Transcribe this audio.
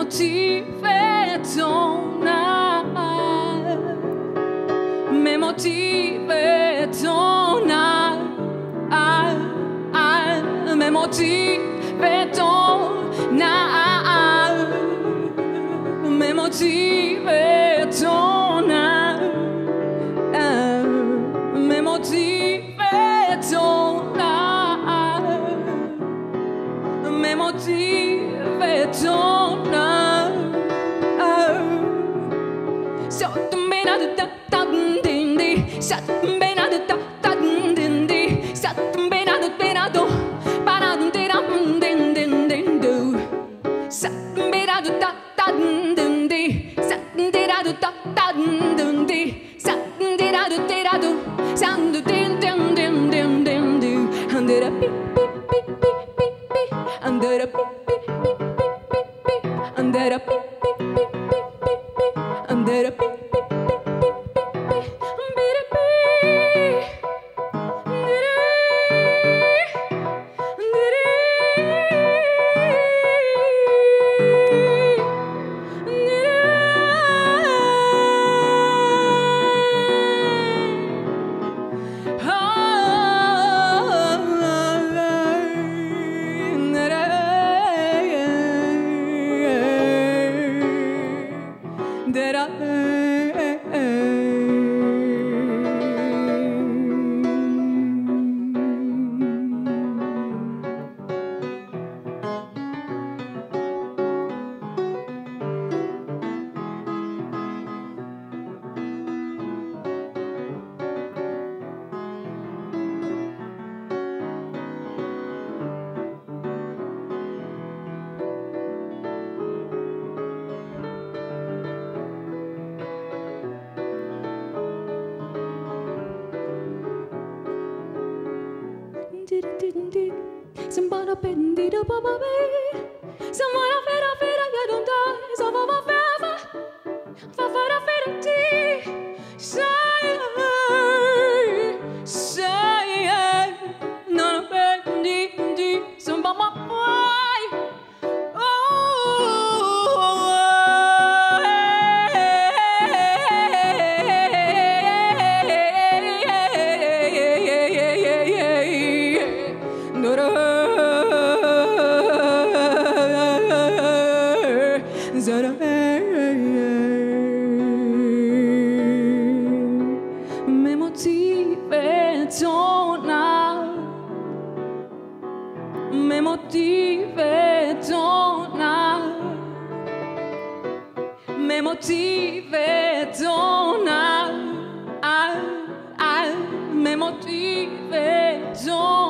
motivetona, me motivetona, me motivetona, me motivetona, me motivetona, me motivetona. So bena da da dindi, sa bena da da dindi, sa bena da do, para dindira dindindu, sa bena da da dindi, sa dindira da da dindi, sa dindira do, sound din din din din din do, under a beep beep beep beep beep beep, under a beep beep beep beep beep beep, under a beep beep beep beep beep beep, under a beep beep beep beep beep beep, somebody bending the baba way, someone a fera you don't die, so baba fera fera tea, say no bending some baba boy, me motivetona, me motivetona, me motivetona, me motivetona.